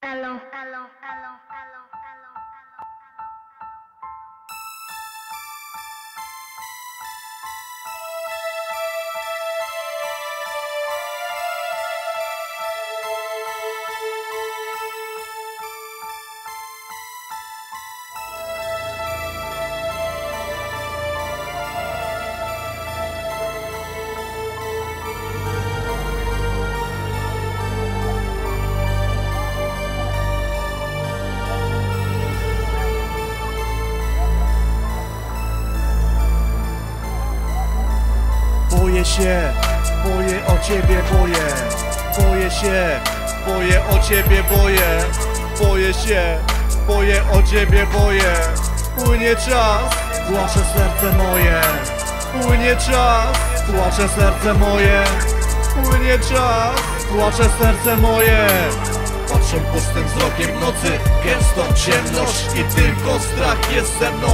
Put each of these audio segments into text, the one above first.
Elo. Boję się, boję o ciebie, boję się, boję o ciebie, boję się, boję o ciebie, Płynie czas, płacze serce moje. Płynie czas, płacze serce moje. Płynie czas, płacze serce moje. Patrzę pustym wzrokiem nocy, gęstą ciemność i tylko strach jest ze mną.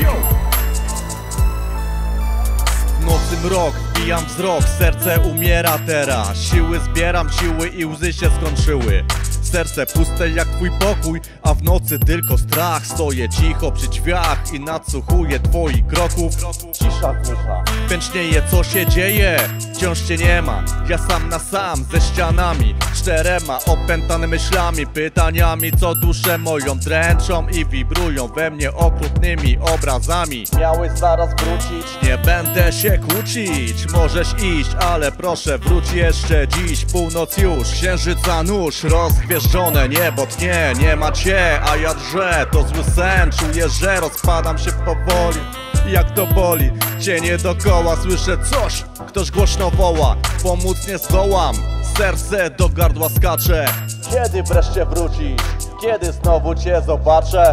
W nocy mrok, wbijam wzrok, serce umiera teraz. Siły zbieram, siły i łzy się skończyły. Serce puste jak twój pokój, a w nocy tylko strach. Stoję cicho przy drzwiach i nadsłuchuję twoich kroków. Cisza, cisza, pęcznieje co się dzieje. Wciąż cię nie ma, ja sam na sam ze ścianami. Czterema opętany myślami, pytaniami co duszę moją dręczą i wibrują we mnie okrutnymi obrazami. Miałeś zaraz wrócić, nie będę się kłócić. Możesz iść, ale proszę wróć jeszcze dziś. Północ już, księżyca nóż, rozgwieżdżone niebo tnie. Nie ma cię, a ja drżę, to zły sen. Czuję, że rozpadam się powoli. Jak to boli, cienie dokoła, słyszę coś, ktoś głośno woła. Pomóc nie zdołam, serce do gardła skacze. Kiedy wreszcie wrócisz? Kiedy znowu cię zobaczę?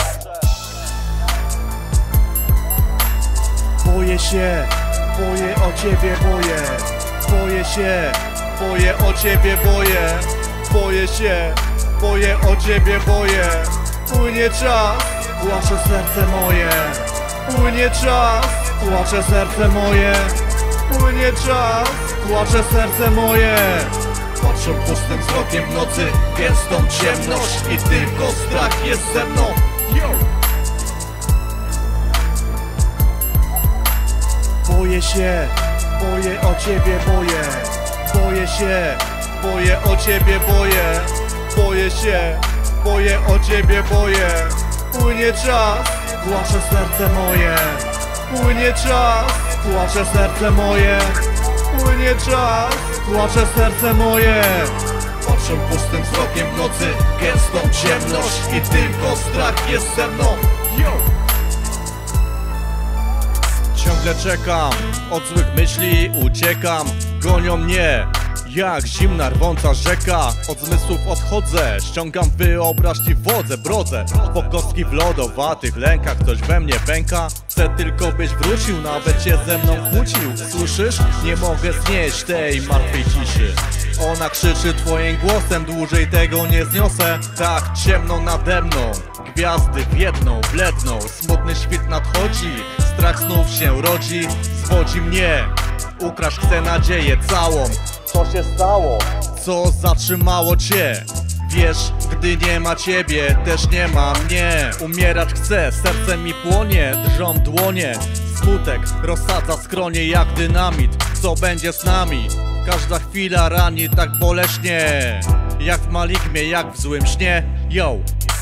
Boję się, boję o ciebie, boję się, boję o ciebie, boję się, boję o ciebie, Płynie czas, płacze serce moje. Płynie czas, płacze serce moje. Płynie czas, płacze serce moje. Patrzę pustym wzrokiem nocy, gęstą ciemność i tylko strach jest ze mną. Boję się, boję o ciebie, boję się, boję o ciebie, boję się, boję o ciebie, Płynie czas, płacze serce moje. Płynie czas, płacze serce moje. Płynie czas, płacze serce moje. Patrzę pustym wzrokiem nocy, gęstą ciemność i tylko strach jest ze mną. Ciągle czekam, od złych myśli uciekam. Gonią mnie jak zimna rwąca rzeka. Od zmysłów odchodzę, ściągam wyobraźni wodze, brodzę po kostki w lodowatych lękach. Coś we mnie pęka. Chcę tylko byś wrócił, nawet się ze mną kłócił. Słyszysz? Nie mogę znieść tej martwej ciszy. Ona krzyczy twoim głosem, dłużej tego nie zniosę. Tak ciemno nade mną, gwiazdy w jedną bledną. Smutny świt nadchodzi, strach znów się rodzi. Zwodzi mnie, ukraść chcę nadzieję całą. Co się stało? Co zatrzymało cię? Wiesz, gdy nie ma ciebie, też nie ma mnie. Umierać chcę, serce mi płonie, drżą dłonie. Smutek rozsadza skronie jak dynamit. Co będzie z nami? Każda chwila rani tak boleśnie, jak w maligmie, jak w złym śnie. Yo!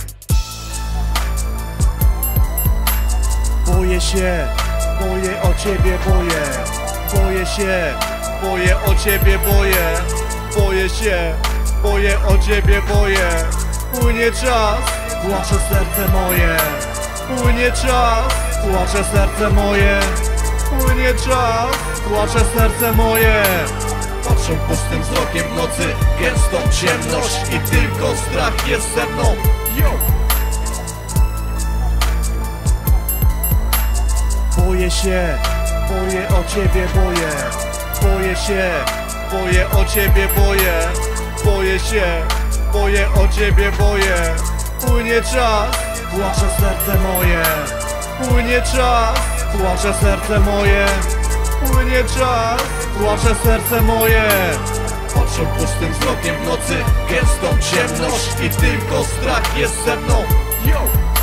Boję się, boję o ciebie, boję się, boję o ciebie, boję się, boję o ciebie, Płynie czas, płacze serce moje. Płynie czas, płacze serce moje. Płynie czas, płacze serce moje. Patrzę pustym wzrokiem nocy, gęstą ciemność i tylko strach jest ze mną. Boję się, boję o ciebie, boję się, boję o ciebie, boję się, boję o ciebie, Płynie czas, płacze serce moje. Płynie czas, płacze serce moje. Płynie czas, płacze serce moje. Patrzą pustym wzrokiem w nocy, gęstą ciemność i tylko strach jest ze mną. Yo!